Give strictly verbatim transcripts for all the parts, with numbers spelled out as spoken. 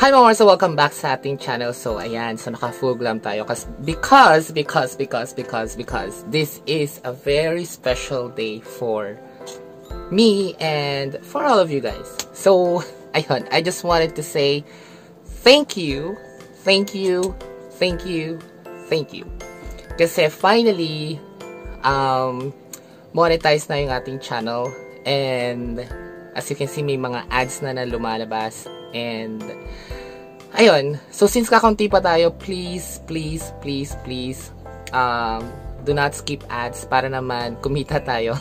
Hi mga so welcome back sa ating channel. So ayan, so naka-full glam tayo kasi because, because, because, because, because this is a very special day for me and for all of you guys. So ayun, I just wanted to say thank you, thank you, thank you, thank you. Kasi finally, um, monetize na yung ating channel and as you can see, may mga ads na na lumalabas. And, ayun. So, since kakaunti pa tayo, please, please, please, please, um, do not skip ads para naman kumita tayo.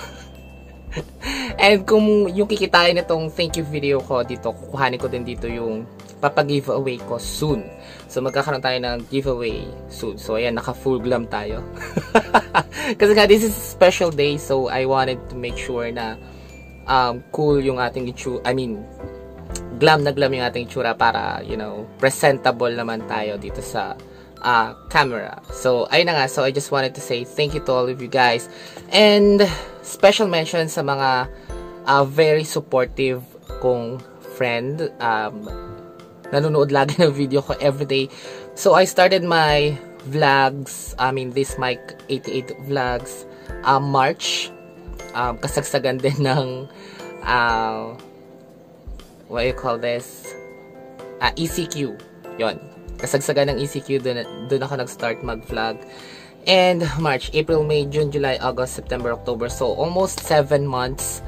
And kung yung kikitain nitong thank you video ko dito, kukuhanin ko din dito yung papag-giveaway ko soon. So, magkakaroon tayo ng giveaway soon. So, ayan, naka-full glam tayo. Kasi nga, this is a special day. So, I wanted to make sure na um, cool yung ating itsura. I mean, glam na glam yung ating itsura para, you know, presentable naman tayo dito sa uh, camera. So, ayun na nga. So, I just wanted to say thank you to all of you guys. And, special mention sa mga uh, very supportive kong friend. Um, nanonood lagi ng video ko everyday. So, I started my vlogs, I mean, this my eighty-eight vlogs, uh, March. Um, kasagsagan din ng uh, what you call this? Uh, E C Q. Yon. Kasagsagan ng E C Q, dun, dun ako nag-start mag-vlog. And March, April, May, June, July, August, September, October. So, almost seven months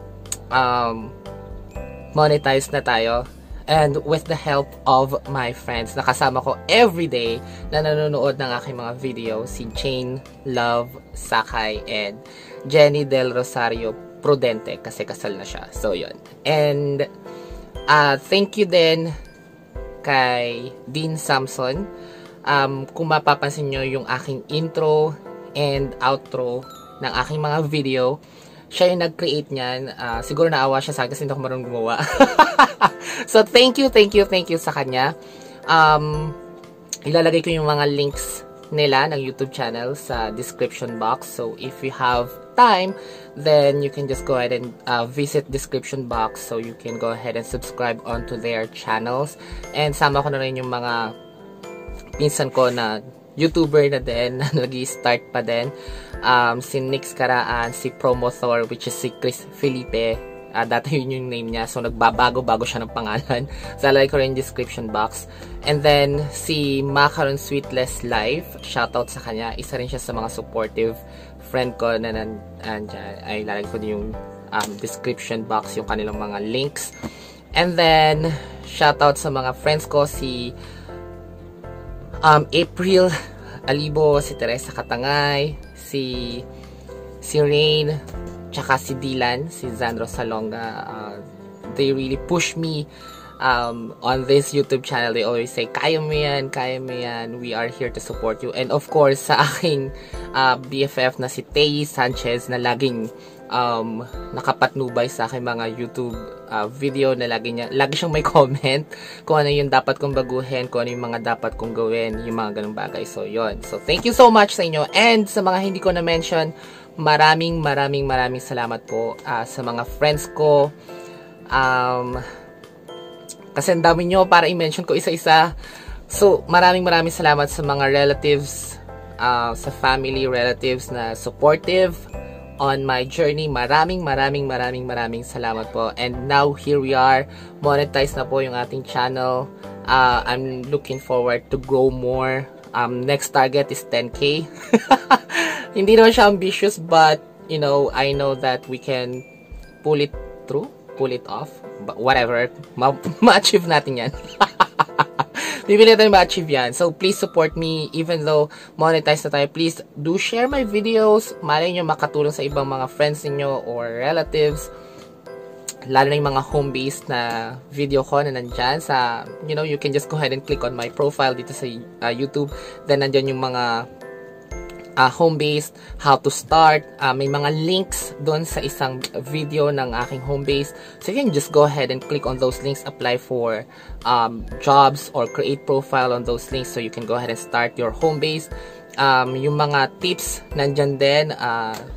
um, monetized na tayo. And with the help of my friends, nakasama ko everyday na nanonood ng aking mga video, si Jane, Love, Sakay, and Jenny Del Rosario Prudente, kasi kasal na siya. So, yun. And, uh, thank you din kay Dean Samson. Um, kung mapapansin nyo yung aking intro and outro ng aking mga video, siya yung nag-create niyan. Uh, siguro naawa siya sa akin kasi hindi ako marunong gumawa. So, thank you, thank you, thank you sa kanya. Um, ilalagay ko yung mga links nila ng YouTube channel sa description box. So, if you have time, then you can just go ahead and uh, visit description box so you can go ahead and subscribe onto their channels. And sama ko na rin yung mga pinsan ko na YouTuber na din, na nag-start pa din. Um, si Nix Karaan, si Promothor, which is si Chris Felipe. Uh, dati yun yung name niya. So, nagbabago-bago siya ng pangalan. So, lalagay ko rin yung description box. And then, si Macaron Sweetless Life. Shoutout sa kanya. Isa rin siya sa mga supportive friend ko na nandyan. Ay, lalagay ko din yung um, description box, yung kanilang mga links. And then, shoutout sa mga friends ko. Si um, April Alibo, si Teresa Katangay, si si Rain, tsaka si Dylan, si Zandro Salonga. Uh, they really push me um, on this YouTube channel. They always say, kaya mo yan, kaya mo yan. We are here to support you. And of course, sa aking uh, B F F na si Tay Sanchez na laging um, nakapatnubay sa aking mga YouTube uh, video na lagi, niya, lagi siyang may comment kung ano yung dapat kong baguhin, kung ano yung mga dapat kong gawin, yung mga ganung bagay. So, yon. So, thank you so much sa inyo. And sa mga hindi ko na-mention, maraming, maraming, maraming salamat po uh, sa mga friends ko. Um, kasi ang dami nyo para i-mention ko isa-isa. So, maraming, maraming salamat sa mga relatives, uh, sa family, relatives na supportive on my journey. Maraming, maraming, maraming, maraming salamat po. And now, here we are. Monetize na po yung ating channel. Uh, I'm looking forward to grow more. Um, next target is ten K. Hindi naman siya ambitious, but, you know, I know that we can pull it through, pull it off, but whatever. Ma-achieve natin yan. Bibili natin ma-achieve yan. So, please support me, even though monetize na tayo. Please do share my videos. Malay nyo makatulong sa ibang mga friends niyo or relatives. Lalo na yung mga home-based na video ko na nandyan sa, you know, you can just go ahead and click on my profile dito sa uh, YouTube. Then, nandyan yung mga uh, home-based, how to start. Uh, may mga links doon sa isang video ng aking home-based. So, you can just go ahead and click on those links, apply for um, jobs or create profile on those links so you can go ahead and start your home-based. Um, yung mga tips nandyan din, uh,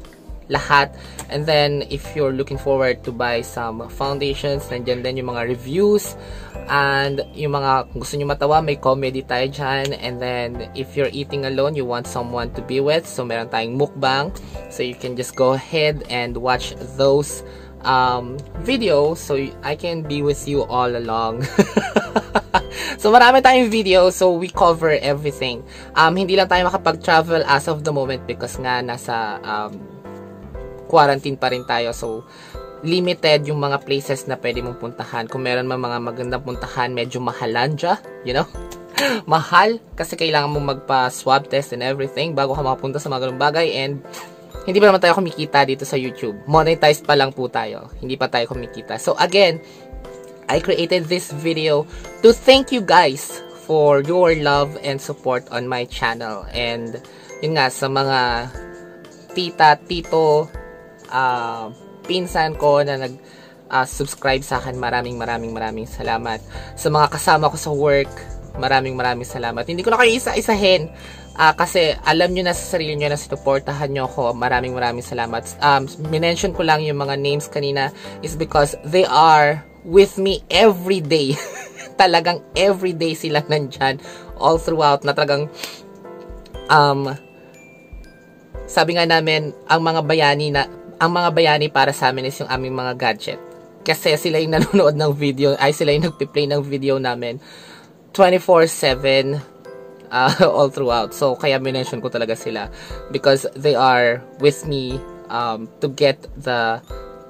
lahat. And then, if you're looking forward to buy some foundations, nandyan din yung mga reviews. And yung mga, kung gusto nyo matawa, may comedy tayo dyan. And then, if you're eating alone, you want someone to be with, so meron tayong mukbang. So, you can just go ahead and watch those um, videos. So, I can be with you all along. So, marami tayong video. So, we cover everything. Um, hindi lang tayo makapag-travel as of the moment because nga nasa um, quarantine pa rin tayo. So, limited yung mga places na pwede mong puntahan. Kung meron man mga magandang puntahan, medyo mahalan dya, you know? Mahal. Kasi kailangan mong magpa-swab test and everything bago ka makapunta sa mga ganung bagay. And hindi pa naman tayo kumikita dito sa YouTube. Monetized pa lang po tayo. Hindi pa tayo kumikita. So, again, I created this video to thank you guys for your love and support on my channel. And yun nga, sa mga tita, tito, uh, pinsan ko na nag-subscribe uh, sa akin, maraming maraming maraming salamat. Sa mga kasama ko sa work, maraming maraming salamat. Hindi ko na kayo isa-isahin uh, kasi alam nyo na sa sarili nyo na sinuportahan nyo ako. Maraming maraming salamat. Um, minention ko lang yung mga names kanina is because they are with me every day. Talagang every day sila nandyan all throughout na talagang um, sabi nga namin ang mga bayani na ang mga bayani para sa amin is yung aming mga gadget. Kasi sila yung nanonood ng video, ay sila yung nagpi-play ng video namin twenty-four seven uh, all throughout. So, kaya minention ko talaga sila because they are with me um, to get the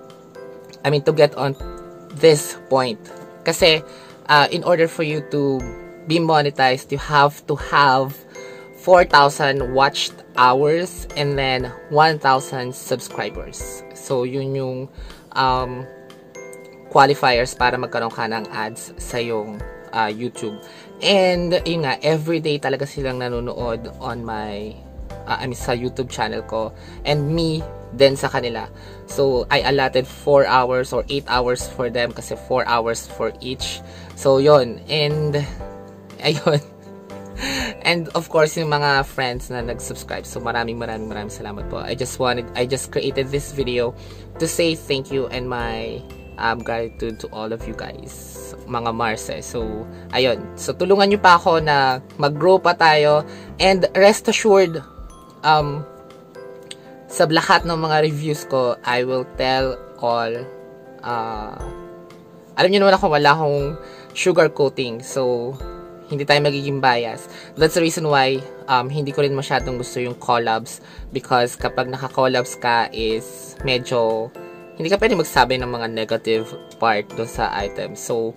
I mean, to get on this point. Kasi, uh, in order for you to be monetized, you have to have four thousand watched hours and then one thousand subscribers. So, yun yung um, qualifiers para magkaroon ka ng ads sa yung uh, YouTube. And, yun nga, everyday talaga silang nanonood on my, uh, I mean, sa YouTube channel ko. And me, then sa kanila. So, I allotted four hours or eight hours for them kasi four hours for each. So, yon. And, ayun. And, of course, yung mga friends na nag-subscribe. So, maraming maraming maraming salamat po. I just wanted, I just created this video to say thank you and my um, gratitude to all of you guys. Mga Marse. So, ayun. So, tulungan nyo pa ako na mag-grow pa tayo. And, rest assured, um, sa lahat ng mga reviews ko, I will tell all, uh, alam niyo naman ako, wala akong sugar coating. So, hindi tayo magiging bias. That's the reason why um, hindi ko rin masyadong gusto yung collabs. Because kapag naka-collabs ka is medyo, hindi ka pwede magsabi ng mga negative part doon sa item. So,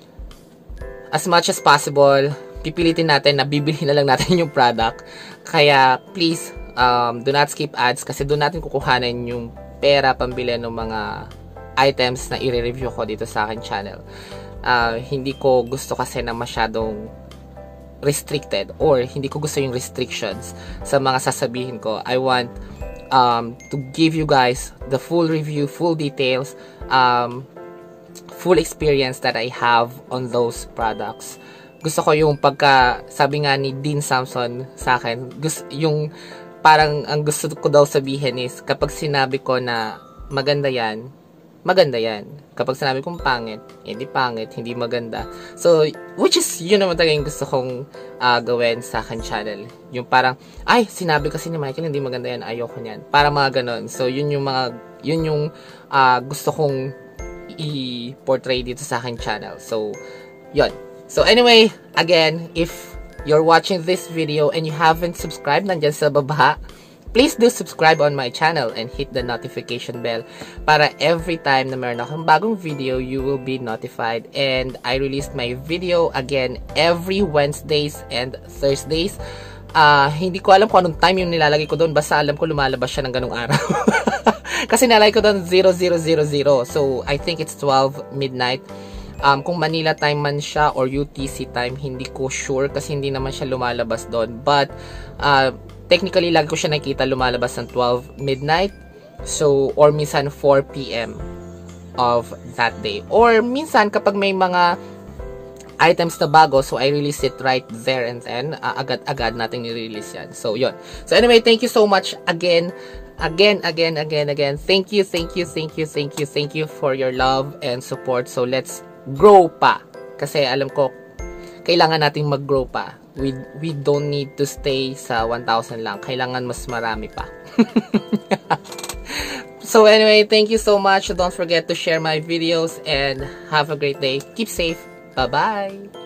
as much as possible, pipilitin natin na bibilhin na lang natin yung product. Kaya, please, Um, do not skip ads kasi doon natin kukuhanin yung pera pambili ng mga items na i-review ko dito sa akin channel. Uh, hindi ko gusto kasi na masyadong restricted or hindi ko gusto yung restrictions sa mga sasabihin ko. I want um, to give you guys the full review, full details, um, full experience that I have on those products. Gusto ko yung pagka, sabi nga ni Dean Samson sa akin, gusto, yung parang ang gusto ko daw sabihin is kapag sinabi ko na maganda yan, maganda yan. Kapag sinabi kong pangit, hindi pangit, hindi maganda. So, which is yun naman talaga yung gusto kong uh, gawin sa akin channel. Yung parang, ay, sinabi kasi ni Michael hindi maganda yan, ayoko niyan. Para mga ganon. So, yun yung mga, yun yung uh, gusto kong i-portray dito sa akin channel. So, yun. So, anyway, again, if you're watching this video and you haven't subscribed, nandyan sa baba, please do subscribe on my channel and hit the notification bell para every time na meron akong bagong video, you will be notified. And I released my video again every Wednesdays and Thursdays. Uh, hindi ko alam kung anong time yung nilalagay ko doon, basta alam ko lumalabas siya ng ganung araw. Kasi nalagay ko doon zero zero zero zero. So, I think it's twelve midnight. Um, kung Manila time man siya or U T C time, hindi ko sure kasi hindi naman siya lumalabas doon. But, uh, technically, lagi ko siya nakikita lumalabas ng twelve midnight. So, or minsan four p m of that day. Or minsan, kapag may mga items na bago. So, I release it right there and then. Uh, agad-agad natin i-release yan. So, yun. So, anyway, thank you so much again. Again, again, again, again. Thank you, thank you, thank you, thank you, thank you for your love and support. So, let's grow pa. Kasi alam ko, kailangan nating mag-grow pa. We, we don't need to stay sa one thousand lang. Kailangan mas marami pa. So anyway, thank you so much. Don't forget to share my videos and have a great day. Keep safe. Bye-bye.